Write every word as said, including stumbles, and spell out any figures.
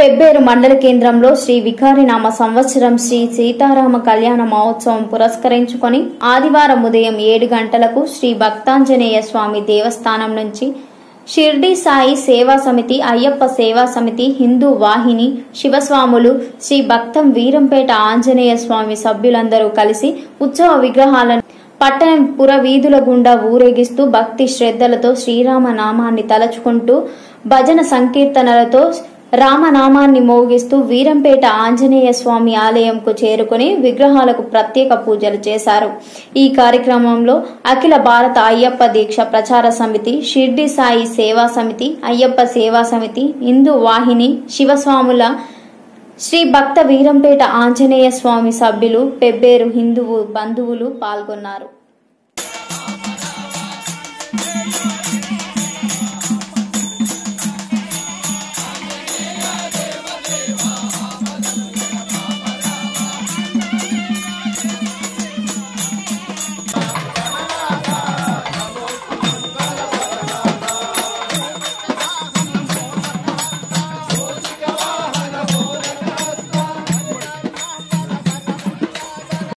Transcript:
పెబ్బేరు మండల కేంద్రంలో శ్రీ వికారినామ సంవత్సరం శ్రీ సీతారామ కళ్యాణ మహోత్సవం పురస్కరించుకొని ఆదివారం ఉదయం ఏడు గంటలకు శ్రీ భక్తాంజనేయ స్వామి దేవస్థానం నుంచి షిర్డీ సాయి సేవా సమితి, అయ్యప్ప సేవా సమితి, హిందూ వాహిని, శివస్వాములు, శ్రీ భక్తం వీరంపేట ఆంజనేయ స్వామి సభ్యులందరూ కలిసి ఉత్సవ విగ్రహాలను పట్టణం పుర వీధుల గుండా ఊరేగిస్తూ భక్తి శ్రద్ధలతో శ్రీరామ నామాన్ని తలచుకుంటూ భజన సంకీర్తనలతో రామనామాన్ని మోగిస్తూ వీరంపేట ఆంజనేయ స్వామి ఆలయంకు చేరుకుని విగ్రహాలకు ప్రత్యేక పూజలు చేశారు. ఈ కార్యక్రమంలో అఖిల భారత అయ్యప్ప దీక్ష ప్రచార సమితి, షిర్డీ సాయి సేవా సమితి, అయ్యప్ప సేవా సమితి, హిందూ వాహిని, శివస్వాముల, శ్రీ భక్త వీరంపేట ఆంజనేయ స్వామి సభ్యులు, పెబ్బేరు హిందువు బంధువులు పాల్గొన్నారు.